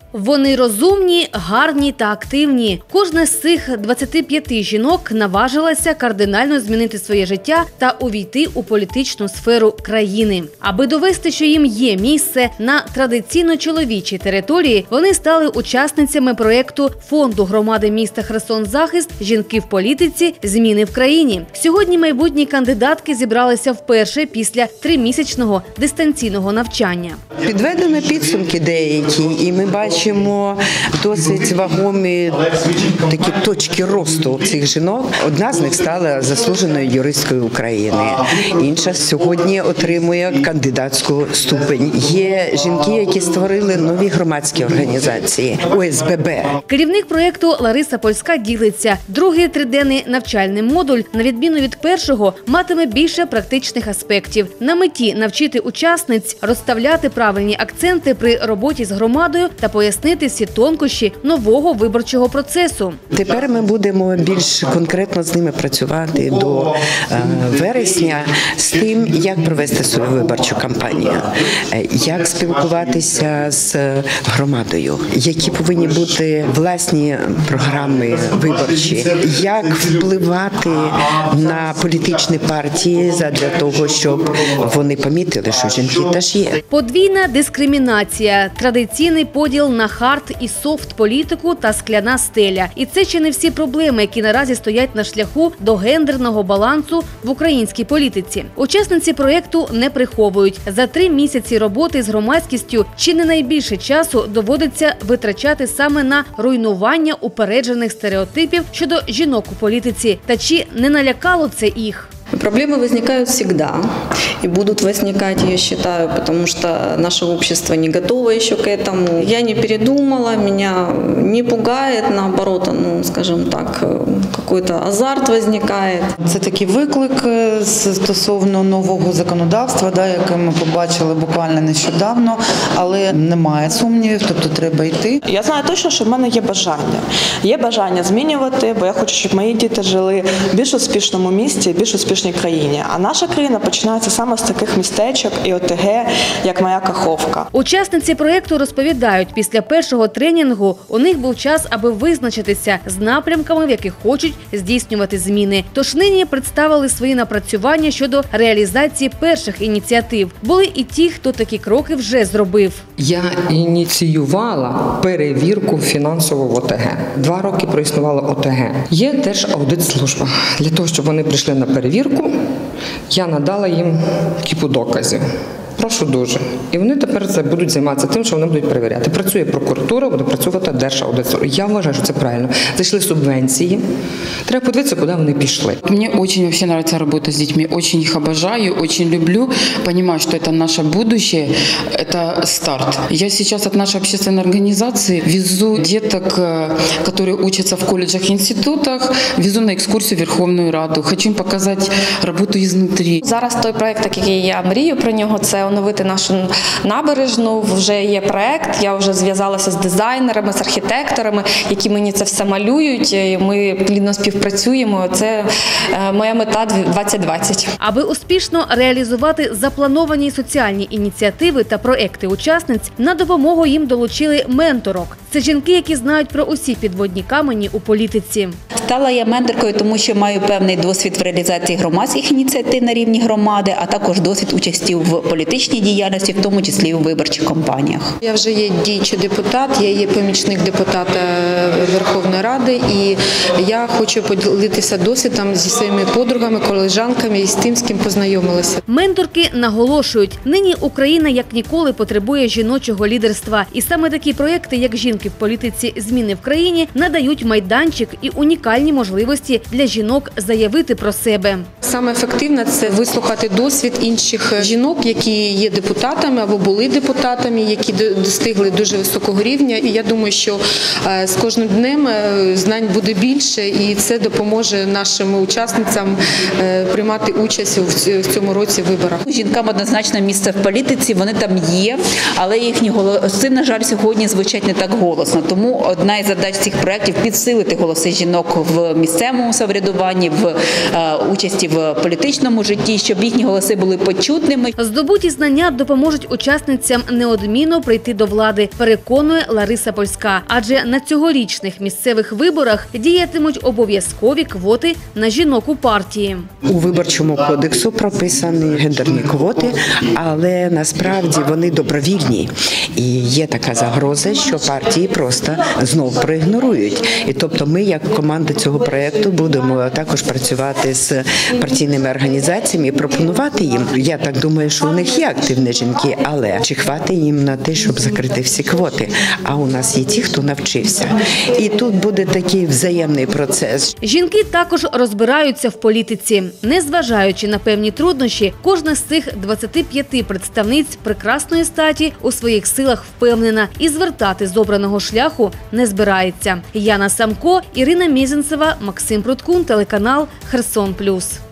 Вони розумні, гарні та активні. Кожна з цих 25 жінок наважилася кардинально змінити своє життя та увійти у політичну сферу країни. Аби довести, що їм є місце на традиційно чоловічій території, вони стали учасницями проєкту Фонду громади міста Херсон-Захист «Жінки в політиці. Зміни в країні». Сьогодні майбутні кандидатки зібралися вперше після 3-місячного дистанційного навчання. Підведено підсумки деякі, і ми бачимо досить вагомі такі точки росту цих жінок. Одна з них стала заслуженою юристкою України, інша сьогодні отримує кандидатську ступень. Є жінки, які створили нові громадські організації – ОСББ. Керівник проєкту Лариса Польська ділиться. Другий триденний навчальний модуль, на відміну від першого, матиме більше практичних аспектів. На меті навчити учасниць розставляти правильні акценти при роботі з громадою та пояснити всі тонкощі нового виборчого процесу. Тепер ми будемо більш конкретно з ними працювати до вересня з тим, як провести свою виборчу кампанію, як спілкуватися з громадою, які повинні бути власні програми виборчі, як впливати на політичні партії задля того, щоб вони помітили, що жінки теж є. Подвійна дискримінація, традиційний поділ на хард і софт політику та скляна стеля. І це ще не всі проблеми, які наразі стоять на шляху до гендерного балансу в українській політиці. Учасниці проєкту не приховують. За 3 місяці роботи з громадськістю чи не найбільше часу доводиться витрачати саме на руйнування упереджених стереотипів щодо жінок у політиці. Та чи не налякало це їх? Проблемы возникают всегда и будут возникать, я считаю, потому что наше общество не готово еще к этому. Я не передумала, меня не пугает, наоборот, скажем так, какой-то азарт возникает. Це такий виклик стосовно нового законодавства, яке ми побачили буквально нещодавно, але немає сумнівів, тобто треба йти. Я знаю точно, що в мене є бажання. Є бажання змінювати, бо я хочу, щоб мої діти жили в більш успішному місті, більш успішній країні. А наша країна починається саме з таких містечок і ОТГ, як моя Каховка. Учасниці проєкту розповідають, після першого тренінгу у них був час, аби визначитися з напрямками, в яких хочуть здійснювати зміни. Тож нині представили свої напрацювання щодо реалізації перших ініціатив. Були і ті, хто такі кроки вже зробив. Я ініціювала перевірку фінансово в ОТГ. 2 роки проіснувала ОТГ. Є Держаудитслужба. Для того, щоб вони прийшли на перевірку, я надала їм кіпу доказів. Прошу дуже. І вони тепер будуть займатися тим, що вони будуть перевіряти. Працює прокуратура, буде працювати Держаудитслужба. Я вважаю, що це правильно. Зайшли субвенції. Треба подивитися, куди вони пішли. Мне очень вообще нравится работать с детьми. Очень их обожаю, очень люблю. Понимаю, что это наше будущее, это старт. Я сейчас от нашей общественной организации везу деток, которые учатся в колледжах и институтах, везу на экскурсию в Верховную Раду. Хочу им показать работу изнутри. Зараз той проєкт, який я мрію про нього, це оновити нашу набережну. Вже є проєкт, я вже зв'язалася з дизайнерами, з архітекторами, які мені це все малюють. Ми плідно співпрацюємо. Це моя мета 2020. Аби успішно реалізувати заплановані соціальні ініціативи та проекти учасниць, на допомогу їм долучили менторок. Це жінки, які знають про усі підводні камені у політиці. Стала я менторкою, тому що маю певний досвід в реалізації громадських ініціатив на рівні громади, а також досвід участі в політичній діяльності, в тому числі і у виборчих кампаніях. Я вже є діючий депутат, я є помічник депутата Верховної Ради, і я хочу поділитися досвідом зі своїми подругами, колежанками і з тим, з ким познайомилася. Менторки наголошують, нині Україна як ніколи потребує жіночого лідерства. І саме такі проєкти, як «Жінки в політиці. Зміни в країні», надають майданчик і унікальні можливості для жінок заявити про себе. Саме ефективне – це вислухати досвід інших жінок, які є депутатами або були депутатами, які достигли дуже високого рівня. І я думаю, що з кожним днем знань буде більше, і це допоможе нашим учасницям приймати участь в цьому році в виборах. Жінкам однозначно місце в політиці, вони там є, але їхні голоси, на жаль, сьогодні звучать не так голосно. Тому одна із задач цих проєктів – підсилити голоси жінок в місцевому самоврядуванні, в участі в політичному житті, щоб їхні голоси були почутними. Здобуті знання допоможуть учасницям неодмінно прийти до влади, переконує Лариса Польська. Адже на цьогорічних місцевих виборах діятимуть обов'язкові квоти на жінок у партії. У Виборчому кодексу прописані гендерні квоти, але насправді вони добровільні. І є така загроза, що партії просто знов проігнорують. І тобто ми, як команда цього проєкту, будемо також працювати з партійними організаціями і пропонувати їм. Я так думаю, що у них є активні жінки, але чи хватить їм на те, щоб закрити всі квоти? А у нас є ті, хто навчився. І тут буде такий взаємний процес. Жінки також розбираються в політиці. Незважаючи на певні труднощі, кожна з цих 25 представниць прекрасної статі у своїх силах впевнена і звертати з обраного шляху не збирається. Яна Самко, Ірина Мізинцева, Максим Пруткун, телеканал Херсон Плюс.